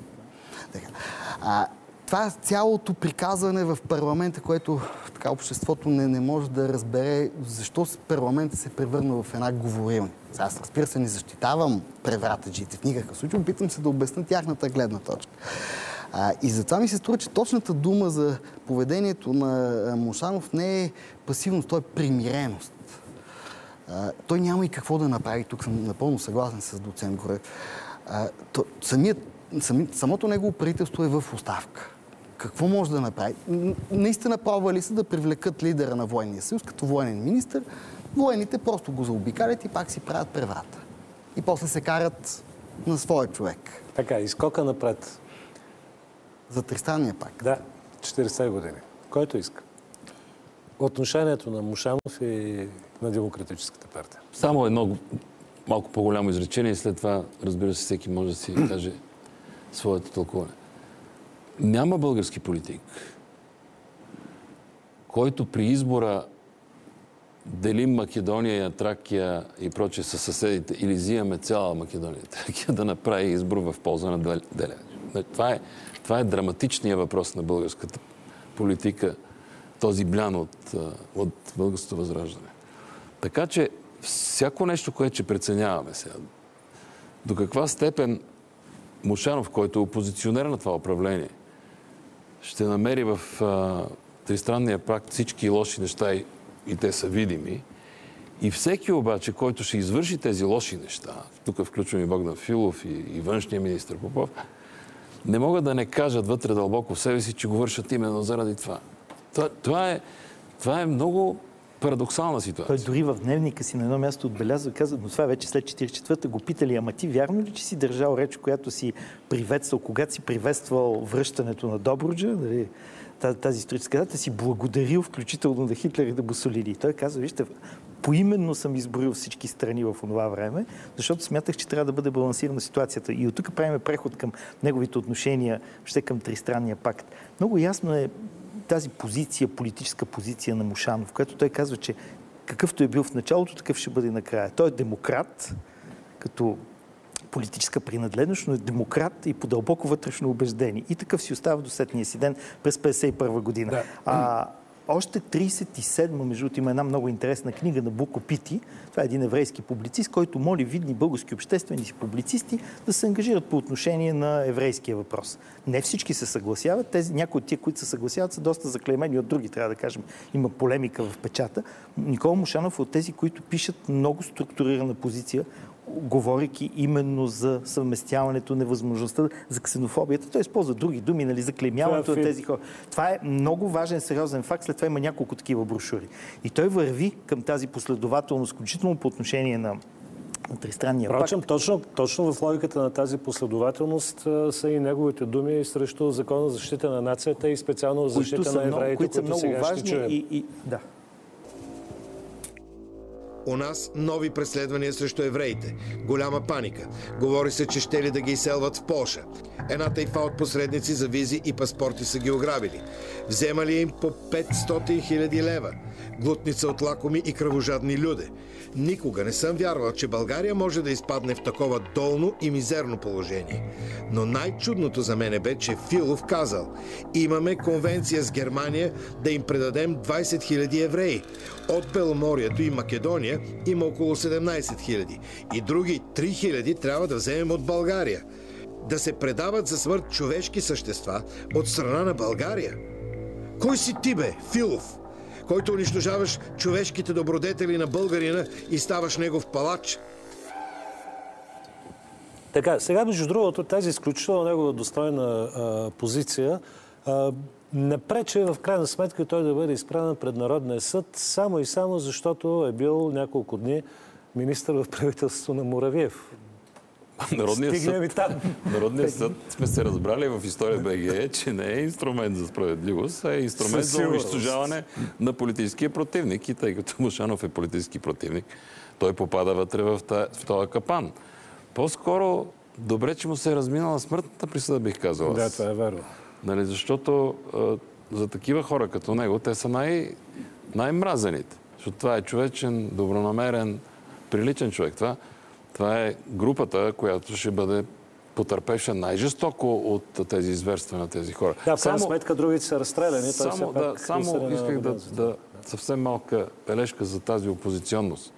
Това е цялото приказване в парламента, което обществото не може да разбере защо парламента се превърна в една говорилня. Аз, разбира се, не защитавам превратаджиите в никакъв случай, опитвам се да обясня тяхната гледна точка. И затова ми се струва, че точната дума за поведението на Мушанов не е пасивност, то е примиреност. Той няма и какво да направи. Тук съм напълно съгласен с доцент Груев. Самото негово правителство е в оставка. Какво може да направи? Наистина пробвали са да привлекат лидера на военния съюз като военен министър. Военните просто го заобикалят и пак си правят преврата. И после се карат на своя човек. Така, изскока напред. За тристранния пакт. Да, 40 години. Който иска. Отношението на Мушанов и на Демократическата партия. Само едно малко по-голямо изречение и след това, разбира се, всеки може да си каже своето тълкуване. Няма български политик, който при избора делим Македония, Тракия и прочее със съседите или взимаме цяла Македония, Тракия да направи избор в полза на делене. Това е драматичният въпрос на българската политика, този блян от българското възраждане. Така че всяко нещо, което ще преценяваме сега, до каква степен Мушанов, който е опозиционер на това управление, ще намери в тристранния пакт всички лоши неща и те са видими. И всеки обаче, който ще извърши тези лоши неща, тук включвам и Богдан Филов и външния министър Попов, не могат да не кажат вътре дълбоко в себе си, че го вършат именно заради това. Това е много парадоксална ситуация. Той дори в дневника си на едно място отбелязва, каза, но това вече след 44-та го питали, ама ти вярно ли, че си държал реч, която си приветствал, когато си приветствал връщането на Добруджа, нали, тази историческа дата, си благодарил включително на Хитлер и да Мусолини. Той казва, вижте, поименно съм изборил всички страни в това време, защото смятах, че трябва да бъде балансирана ситуацията. И от тук правим преход към неговите отношения, въобще към тристранния пакт. Много ясно е тази позиция, политическа позиция на Мушанов, в която той казва, че какъвто е бил в началото, такъв ще бъде накрая. Той е демократ, като политическа принадлежност, но е демократ и по дълбоко вътрешно убеждение. И такъв си остава до сетния си ден през 1951 година. Да. Още 37-ма, между другото, има една много интересна книга на Буко Пити. Това е един еврейски публицист, който моли видни български общественици публицисти да се ангажират по отношение на еврейския въпрос. Не всички се съгласяват. Някои от тия, които се съгласяват, са доста заклеймени от други, трябва да кажем. Има полемика в печата. Никола Мушанов е от тези, които пишат много структурирана позиция, говорейки именно за съвместяването, невъзможността за ксенофобията. Той използва други думи, нали, заклеймяването на тези хора. Това е много важен, сериозен факт. След това има няколко такива брошури. И той върви към тази последователност, включително по отношение на на тристранния пакт. Впрочем, точно в логиката на тази последователност са и неговите думи срещу Закона за защита на нацията и специално за защита на евреите, които са много важни да. У нас нови преследвания срещу евреите. Голяма паника. Говори се, че щели да ги изселват в Полша. Една тайфа от посредници за визи и паспорти са ги ограбили. Вземали им по 500 000 лева. Глутница от лакоми и кръвожадни люде. Никога не съм вярвал, че България може да изпадне в такова долно и мизерно положение. Но най-чудното за мене бе, че Филов казал: имаме конвенция с Германия да им предадем 20 000 евреи. От Беломорието и Македония има около 17 000. И други 3 000 трябва да вземем от България. Да се предават за смърт човешки същества от страна на България. Кой си ти, бе, Филов, който унищожаваш човешките добродетели на българина и ставаш негов палач? Така, сега, между другото, тази изключително негова достойна позиция не пречи в крайна сметка той да бъде изправен пред Народния съд само и само защото е бил няколко дни министър в правителството на Муравиев. Народният съд сме се разбрали в история БГ, че не е инструмент за справедливост, а е инструмент за унищожаване на политическия противник. И тъй като Мушанов е политически противник, той попада вътре в този капан. По-скоро добре, че му се е разминала смъртната присъда, бих казал аз. Да, това е верно. Нали, защото за такива хора като него, те са най-мразените. Защото това е човечен, добронамерен, приличен човек. Това е групата, която ще бъде потърпевша най-жестоко от тези зверства на тези хора. Да, в крайна сметка другите са разстреляни. Само исках да съвсем малка бележка за тази опозиционност.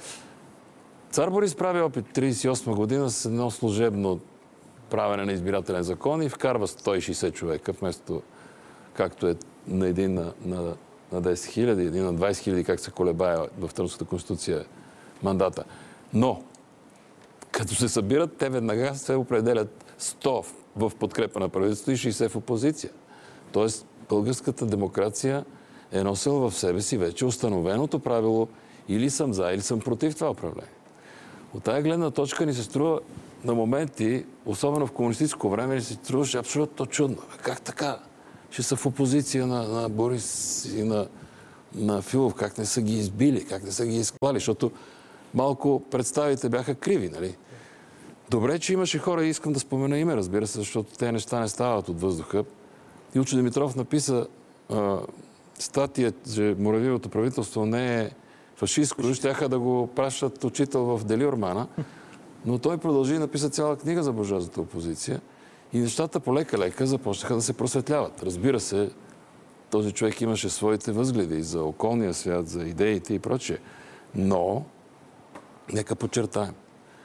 Цар Борис прави опит 1938 година с едно служебно правене на избирателен закон и вкарва 160 човека, вместо както е на един на 10 000, един на 20 000, как се колебае в Търновската конституция мандата. Но като се събират, те веднага се определят 100 в подкрепа на правителството и 60 в опозиция. Тоест, българската демокрация е носила в себе си вече установеното правило или съм за, или съм против това управление. От тая гледна точка ни се струва на моменти, особено в комунистическо време, ни се струваше абсолютно чудно. Как така? Ще са в опозиция на Борис и на Филов. Как не са ги избили? Как не са ги изклали? Защото малко представите бяха криви, нали? Добре, че имаше хора, и искам да спомена име, разбира се, защото тези неща не стават от въздуха. Илчо Димитров написа статия, че Муравиевото правителство не е фашистско, щяха да го пращат учител в Делиормана, но той продължи и написа цяла книга за буржоазната опозиция и нещата полека-лека започнаха да се просветляват. Разбира се, този човек имаше своите възгледи за околния свят, за идеите и прочее. Но, нека подчертаем,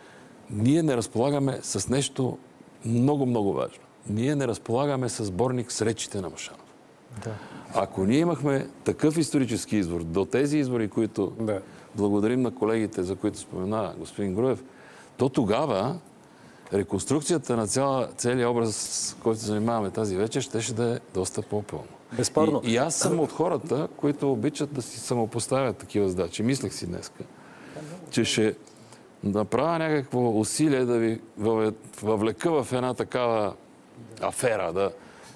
ние не разполагаме с нещо много важно. Ние не разполагаме с сборник с речите на Мушанов. Да. Ако ние имахме такъв исторически извор, до тези извори, които благодарим на колегите, за които спомена господин Груев, то тогава реконструкцията на целия образ, с който се занимаваме тази вечер, щеше да е доста по-пълно. Безспорно. И аз съм от хората, които обичат да си самопоставят такива задачи. Мислех си днеска, че ще направя някакво усилие да ви въвлека в една такава афера,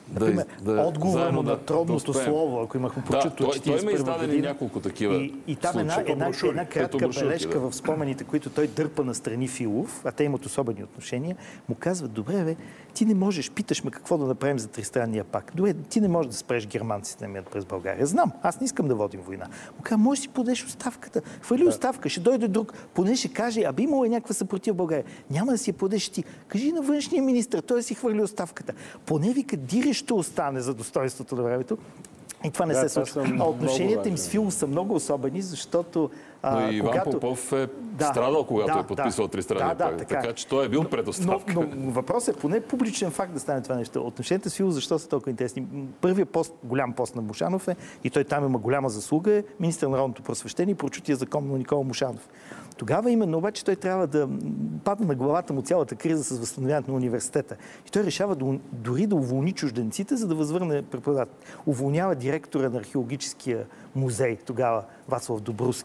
отговор на трудното слово, ако имахме прочуто 41 той има издадени няколко такива и там една кратка бележка в спомените, които той дърпа на страни Филов, а те имат особени отношения, му казват: добре, бе, ти не можеш, питаш ме какво да направим за тристранния пакт. Добре, ти не можеш да спреш германците да минат през България. Знам, аз не искам да водим война. Му казва: може си подеш оставката. Хвали оставка, ще дойде друг, поне ще каже: аби имало някаква съпротива в България. Няма да си я подеш ти. Кажи на външния министър, той си хвърли оставката. Поне вика, дирещо остане за достоинството на времето. И това не се случва. А отношенията им с Филов са много особени, защото но и Иван Попов е страдал, когато е подписал тристранния пакт. Така че той е бил пред оставка. Но въпросът е поне публичен факт да стане това нещо. Отношенията с Филов защо са толкова интересни? Първият голям пост на Мушанов е, и той там има голяма заслуга, е министър на народното просвещение и прочутия закон на Никола Мушанов. Тогава именно обаче той трябва да падне на главата му цялата криза с възстановяването на университета. И той решава дори да уволни чужденците, за да възвърне преподавател. Уволнява директора на археологическия музей, тогава Вацлав Добруски. И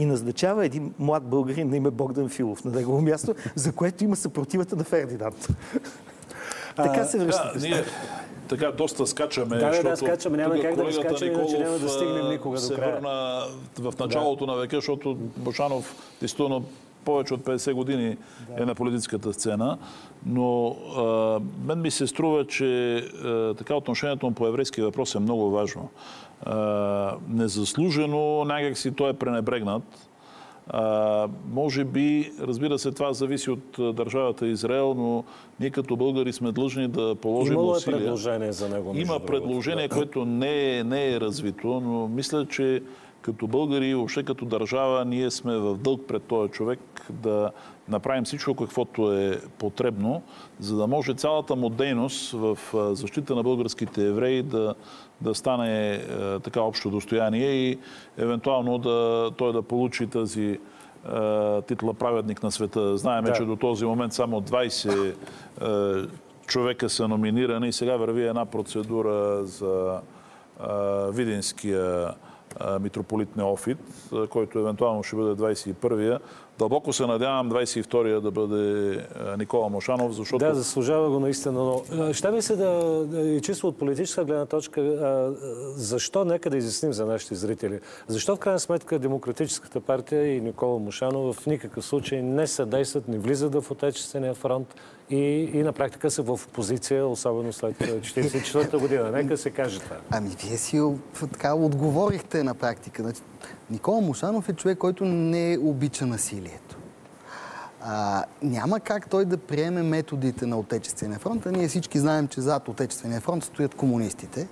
и назначава един млад българин на име Богдан Филов на негово място, за което има съпротивата на Фердинанд. Така се връща. Ние така доста скачаме, да, скачаме. Няма как да скачаме, иначе няма да стигнем никога до края. Се върна в началото на века, защото Мушанов действително повече от 50 години е на политическата сцена, но мен ми се струва, че така отношението му по еврейски въпрос е много важно. Незаслужено някак си той е пренебрегнат. Може би, разбира се, това зависи от държавата Израел, но ние като българи сме длъжни да положим усилия. Имало е предложение за него. Има предложение, което не е развито, но мисля, че като българи, въобще като държава, ние сме в дълг пред този човек да направим всичко, каквото е потребно, за да може цялата му дейност в защита на българските евреи да стане така общо достояние и евентуално той да получи тази титла праведник на света. Знаеме, че до този момент само 20 човека са номинирани и сега върви една процедура за видинския митрополит Неофит, който евентуално ще бъде 21-я. Дълбоко се надявам 22-я да бъде Никола Мушанов, защото... Да, заслужава го наистина, но ще ми се да чисто от политическа гледна точка, защо, нека да изясним за нашите зрители, защо в крайна сметка Демократическата партия и Никола Мушанов в никакъв случай не съдействат, не влизат в Отечествения фронт и на практика са в опозиция, особено след 1944 година. Нека се каже това. Ами вие си така отговорихте на практика. Никола Мушанов е човек, който не обича насилието. Няма как той да приеме методите на Отечествения фронт. Ние всички знаем, че зад Отечествения фронт стоят комунистите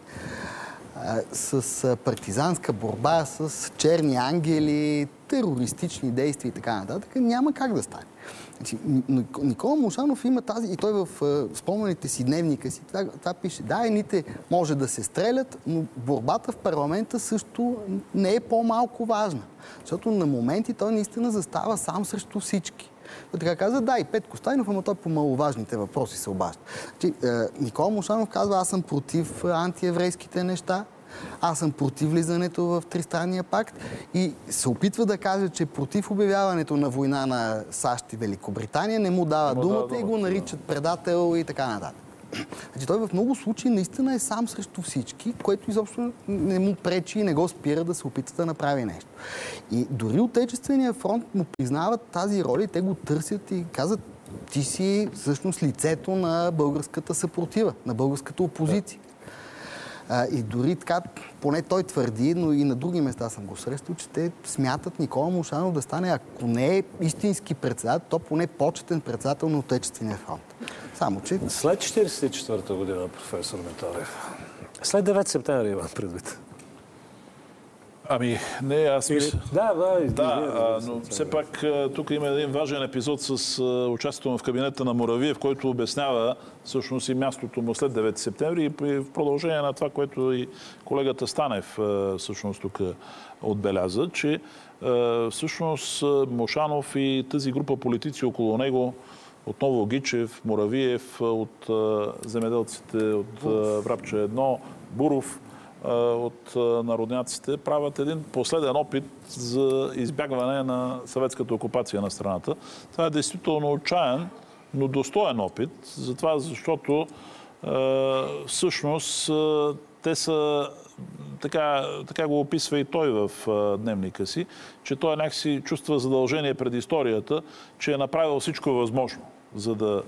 с партизанска борба, с черни ангели, терористични действия и така нататък. Няма как да стане. Никола Мушанов има тази, и той в спомените си, дневника си, това пише, да, едните може да се стрелят, но борбата в парламента също не е по-малко важна. Защото на моменти той наистина застава сам срещу всички. Той така каза, да, и Петко Стайнов, ама той по маловажните въпроси се обажда. Никола Мушанов казва, аз съм против антиеврейските неща, аз съм против влизането в Тристранния пакт и се опитва да каже, че против обявяването на война на САЩ и Великобритания не му дава думата и го наричат предател и така нататък. Значи той в много случаи наистина е сам срещу всички, което изобщо не му пречи и не го спира да се опита да направи нещо. И дори Отечествения фронт му признават тази роля и те го търсят и казват, ти си всъщност лицето на българската съпротива, на българската опозиция. И дори така, поне той твърди, но и на други места съм го срещал, че те смятат Никола Мушанов да стане, ако не е истински председател, то поне почетен председател на Отечествения фронт. Само, че... След 1944 година, професор Методиев. След 9 септември имам предвид. Ами, не, аз мисля... Да, но все пак тук има един важен епизод с участието му в кабинета на Муравиев, който обяснява всъщност и мястото му след 9 септември и в продължение на това, което и колегата Станев всъщност тук отбеляза, че всъщност Мушанов и тази група политици около него, отново Гичев, Муравиев, от земеделците, от Врабча 1, Буров, от народняците, правят един последен опит за избягване на съветската окупация на страната. Това е действително отчаян, но достоен опит, затова защото всъщност те са, така го описва и той в дневника си, че той някакси чувства задължение пред историята, че е направил всичко възможно, за да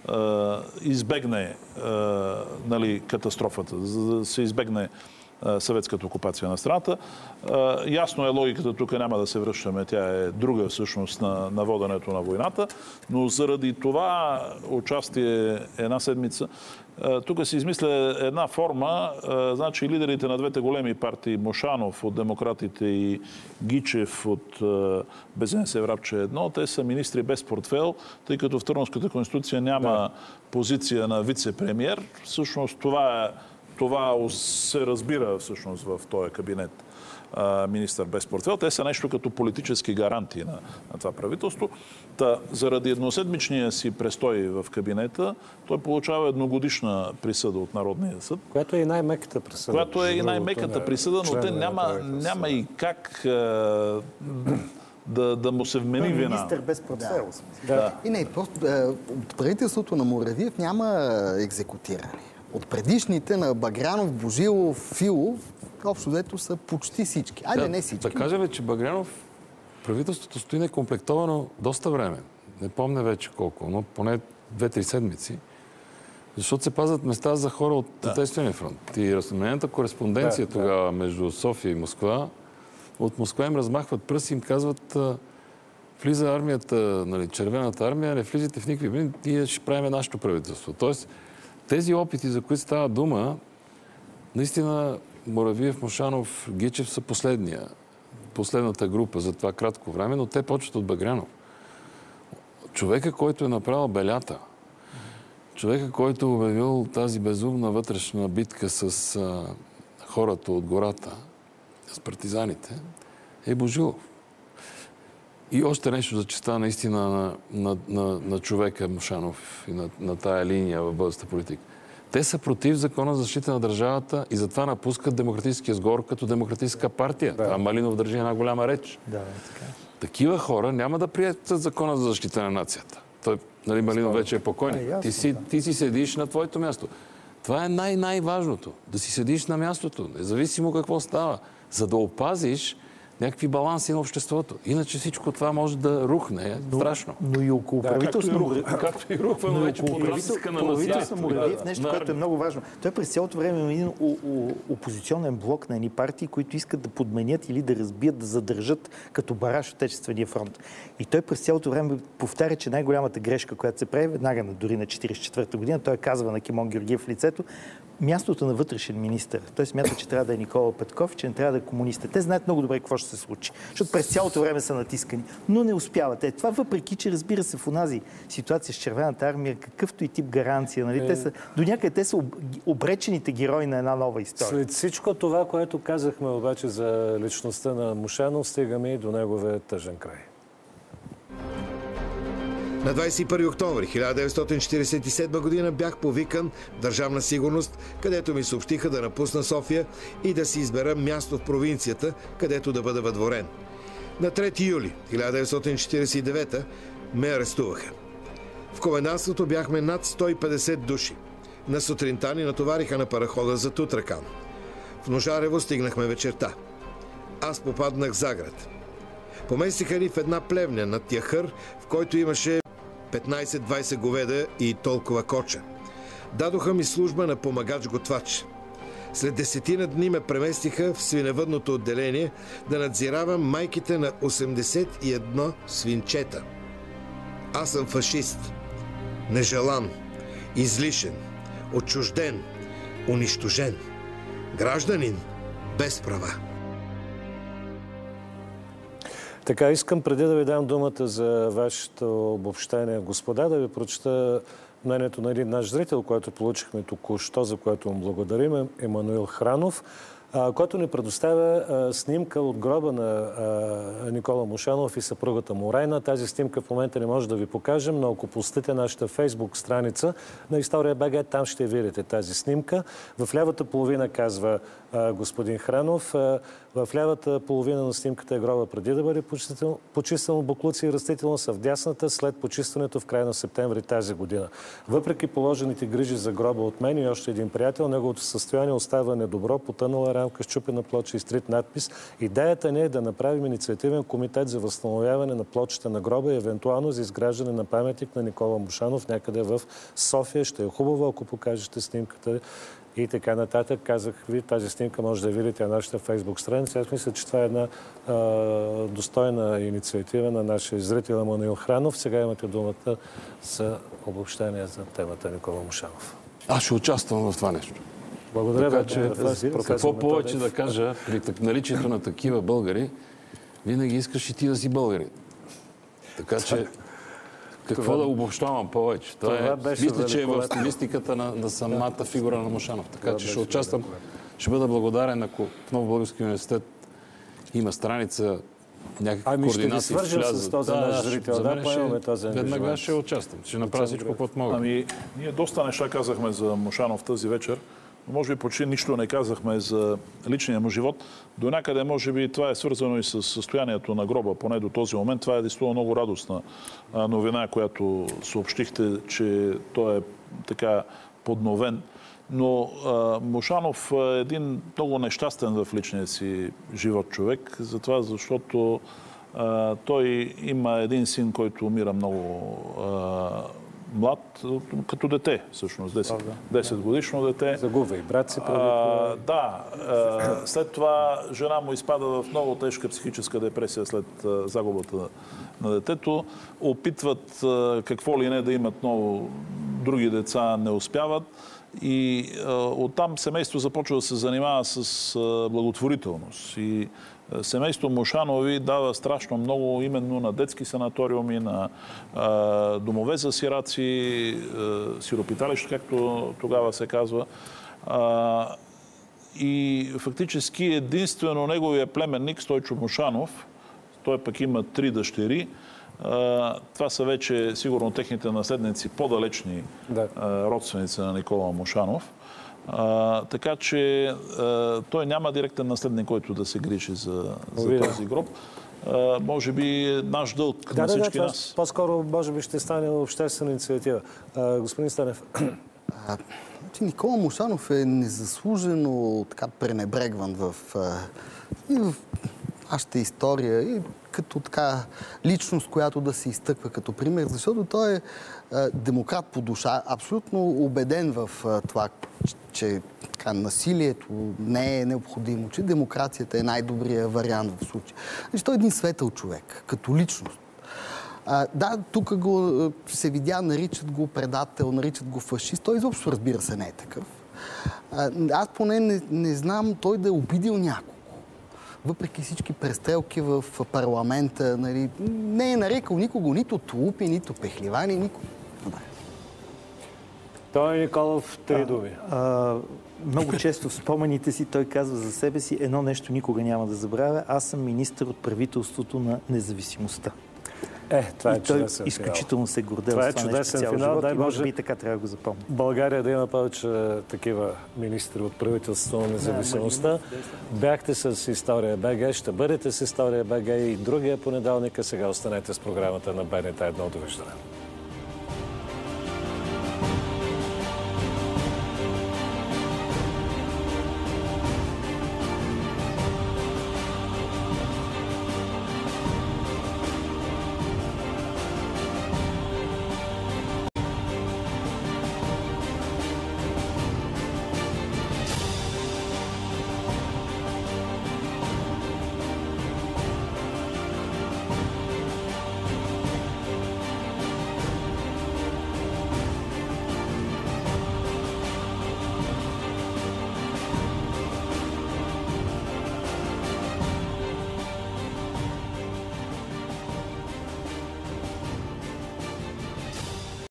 избегне катастрофата, за да се избегне съветската окупация на страната. Ясно е логиката, тук няма да се връщаме, тя е друга всъщност на воденето на войната, но заради това участие една седмица, тук се измисля една форма, значи лидерите на двете големи партии, Мушанов от Демократите и Гичев от БЗНС Врабча 1, те са министри без портфел, тъй като в Търновската конституция няма позиция на вице-премиер. Всъщност това се разбира всъщност в този кабинет министър без портфел. Те са нещо като политически гаранти на това правителство. Заради едноседмичния си престой в кабинета, той получава едногодишна присъда от Народния съд. Която е и най-меката присъда. Която е и най-меката присъда, но те няма и как да му се вмени вина. Министър без портфел. Да. И не, просто от правителството на Муравиев няма екзекутирани. От предишните на Багрянов, Божилов, Филов, общо взето са почти всички. Айде, не всички. Да кажа, че Багрянов, правителството стои некомплектовано доста време. Не помня вече колко, но поне 2-3 седмици. Защото се пазват места за хора от Отечествения фронт. И разменената кореспонденция тогава между София и Москва, от Москва им размахват пръст и им казват: влиза армията, нали, Червената армия, не влизате в никакви войни, ние ще правим нашето правителство. Тоест, тези опити, за които става дума, наистина Муравиев, Мошанов, Гичев са последната група за това кратко време, но те почват от Багрянов. Човека, който е направил белята, човека, който е обявил тази безумна вътрешна битка с хората от гората, с партизаните, е Божилов. И още нещо за честа наистина на човека Мошанов и на тая линия в българската политика. Те са против закона за защита на държавата и затова напускат Демократическия сговор като демократическа партия. А Малинов държи една голяма реч. Да, така. Такива хора няма да приятят закона за защита на нацията. Той, нали, Малинов вече е покойник. Ти си седиш на твоето място. Това е най-важното. Да си седиш на мястото, независимо какво става, за да опазиш някакви баланси на обществото. Иначе всичко това може да рухне. Страшно. Но и около правителството... Както и рухва, вече по натиска на правителството Муравиев, нещо, което е много важно. Той през цялото време има един опозиционен блок на едни партии, които искат да подменят или да разбият, да задържат като бараж Отечествения фронт. И той през цялото време повтаря, че най-голямата грешка, която се прави, веднага дори на 1944 година, той казва на Кимон Георгиев в лицето, мястото на вътрешен министър. Той смята, че трябва да е Никола Петков, че не трябва да е комунистът. Те знаят много добре какво ще се случи. Защото през цялото време са натискани. Но не успяват. Това въпреки, че разбира се в онази ситуация с Червената армия, какъвто и тип гаранция. Нали? До някъде те са обречените герои на една нова история. След всичко това, което казахме обаче за личността на Мошанов, стигаме и до неговия тъжен край. На 21 октомври 1947 година бях повикан в Държавна сигурност, където ми съобщиха да напусна София и да си избера място в провинцията, където да бъда въдворен. На 3 юли 1949 ме арестуваха. В комендантството бяхме над 150 души. На сутринта ни натовариха на парахода за Тутракан. В Ножарево стигнахме вечерта. Аз попаднах в Заград. Поместиха ни в една плевня над Яхър, в който имаше 15-20 говеда и толкова коча. Дадоха ми служба на помагач-готвач. След 10 дни ме преместиха в свиневъдното отделение да надзиравам майките на 81 свинчета. Аз съм фашист. Нежелан, излишен, отчужден, унищожен. Гражданин без права. Така, искам преди да ви дам думата за вашето обобщение, господа, да ви прочета мнението на един наш зрител, който получихме току-що, за което му благодарим, Емануил Хранов, който ни предоставя снимка от гроба на Никола Мошанов и съпругата му Райна. Тази снимка в момента не може да ви покажем, но ако посетите нашата фейсбук страница на История БГ, там ще видите тази снимка. В лявата половина, казва господин Хранов, в лявата половина на снимката е гроба преди да бъде почистено боклуци и растителност, а в дясната след почистването в края на септември тази година. Въпреки положените грижи за гроба от мен и още един приятел, неговото състояние остава недобро, потънала рамка, счупена плоча и стрит надпис. Идеята не е да направим инициативен комитет за възстановяване на плочата на гроба и евентуално за изграждане на паметник на Никола Мошанов някъде в София. Ще е хубаво, ако покажете снимката и така нататък. Казах ви, тази снимка може да видите на нашата фейсбук страница. Аз мисля, че това е една достойна инициатива на нашия зрител Емануил Хранов. Сега имате думата за обобщение за темата Никола Мошанов. Аз ще участвам в това нещо. Благодаря. Така че, какво повече да кажа, при наличието на такива българи, винаги искаш и ти да си българин. Така че, какво да обобщавам повече? Мисля, че е в стилистиката на самата фигура на Мошанов. Така че ще участвам. Ще бъда благодарен, ако в Нов български университет има страница, някакви координации. Ще ви свържем с този наш зрител. Да, поемаме този ангажимент. Веднага ще участвам. Ще направя всичко, което мога. Ние доста неща казахме за Мошанов тази вечер, Може би почти нищо не казахме за личния му живот. До някъде, може би, това е свързано и с състоянието на гроба, поне до този момент. Това е действително много радостна новина, която съобщихте, че той е така подновен. Но Мушанов е един много нещастен в личния си живот човек, затова защото той има един син, който умира много млад, като дете, всъщност, 10 годишно дете. Загубва и брат си. Да. След това жена му изпада в много тежка психическа депресия след загубата на детето. Опитват какво ли не да имат много други деца, не успяват. И оттам семейство започва да се занимава с благотворителност. И семейство Мушанови дава страшно много именно на детски санаториуми, на домове за сираци, сиропиталища, както тогава се казва. И фактически единствено неговия племенник Стойчо Мушанов, той пък има 3 дъщери. Това са вече сигурно техните наследници, по-далечни родственици на Никола Мушанов. Така че той няма директен наследник, който да се грижи за този гроб. Може би наш дълг на всички нас. По-скоро, може би, ще стане обществена инициатива. Господин Станев. Никола Мушанов е незаслужено така пренебрегван в нашата история и като така личност, която да се изтъква като пример, защото той е демократ по душа, абсолютно убеден в това, че насилието не е необходимо, че демокрацията е най-добрият вариант в случая. Той е един светъл човек, като личност. Да, тук се видя, наричат го предател, наричат го фашист. Той изобщо, разбира се, не е такъв. Аз поне не знам той да е обидил някого. Въпреки всички престрелки в парламента, нали, не е нарекал никого нито тулупи, нито пехливани, никого. Той е Николов, 3 думи. Много често в спомените си той казва за себе си едно нещо никога няма да забравя. Аз съм министър от правителството на независимостта. Това е чудесен финал. Изключително се гордел това с това нещо цял финал. живот и може би така трябва да го запомня. България да има повече такива министри от правителството на независимостта. Бяхте с История БГ, ще бъдете с История БГ и другия понеделник, а сега останете с програмата на БНТ 1. Довиждане.